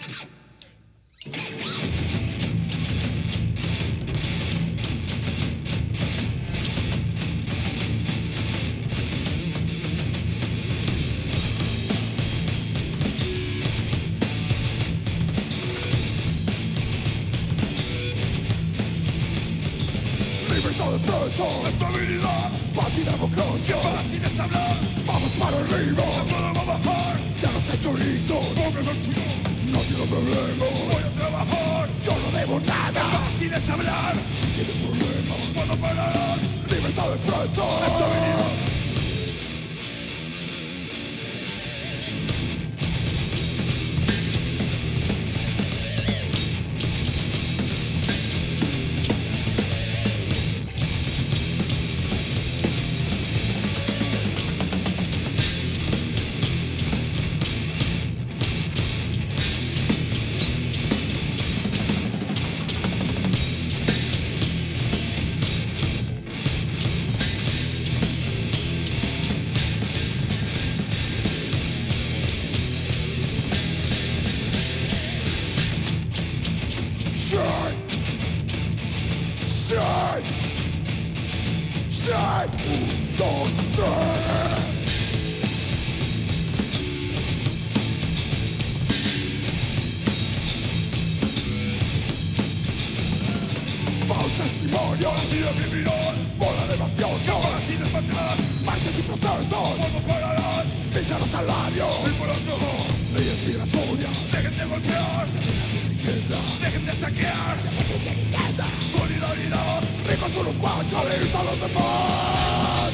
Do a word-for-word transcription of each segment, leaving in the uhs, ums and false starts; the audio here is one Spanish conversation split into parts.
Libertad de preso, estabilidad, paz y democracia. Qué fácil es hablar, vamos para arriba, todo va a bajar. Ya no se chorizo, pongas al chico, no quiero problemas. Voy a trabajar, yo no debo nada. Qué fácil es hablar, si tienes problemas, ¿cuándo pararán? Libertad de preso, estabilidad. Shine! Shine! Shine! Un, dos, tres! Falsos testimonios, así de vivirán. Bola de mafiosos, así de patrón. Marchas y protestas, ¿cuándo pararán? Miseros salarios, y por otro, leyes migratorias. Dejen de golpear, dejen de saquear, solidaridad. Ricos son los guanchares a los demás.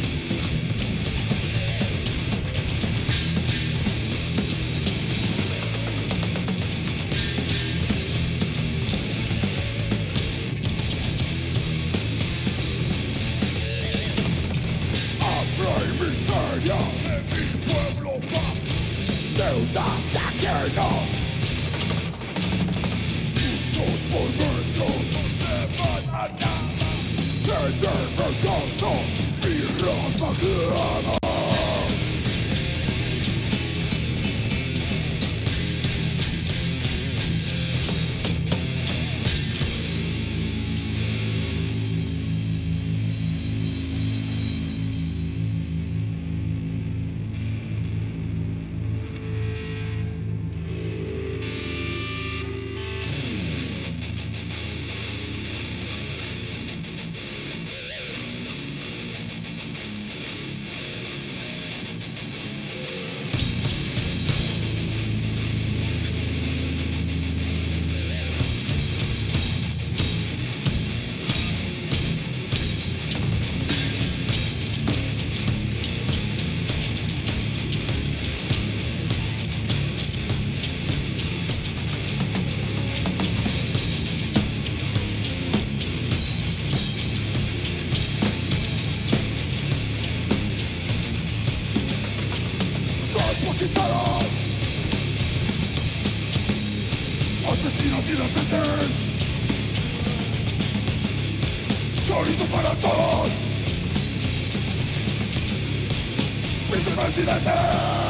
Hambre y miseria de mi pueblo paz. Deudas ajenas. Por dentro no se van a nada. Se debe caso mi raza clara. Quitarán asesinos inocentes, chorizo para todos, vicepresidente.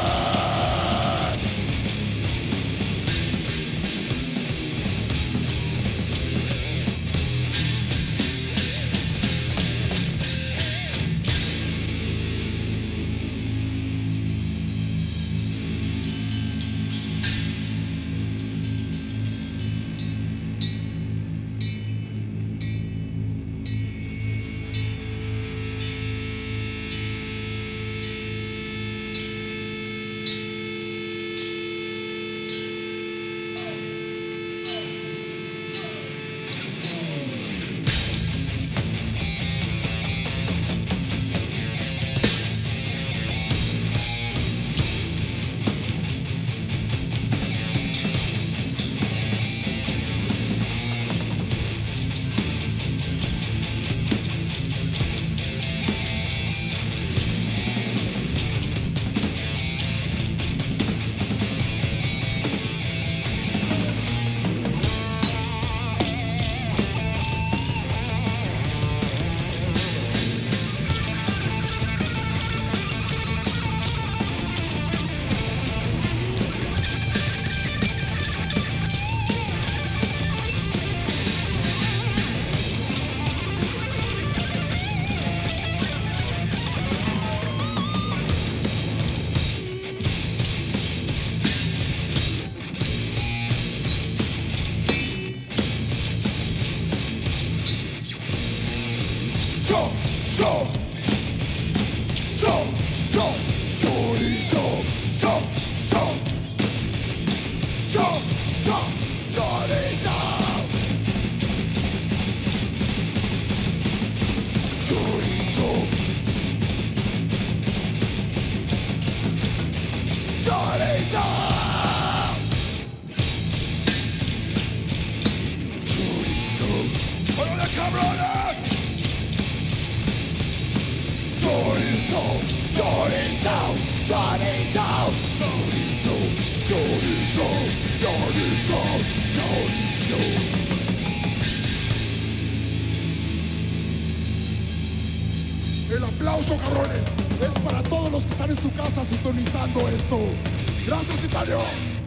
so, so, so, so, chorizo, so, so, so, so, chorizo, chorizo, chorizo, chorizo, ¡órale, cabrones! Chorizo, chorizo, chorizo, chorizo, chorizo, chorizo, chorizo. El aplauso, cabrones, es para todos los que están en su casa sintonizando esto. Gracias, Italia.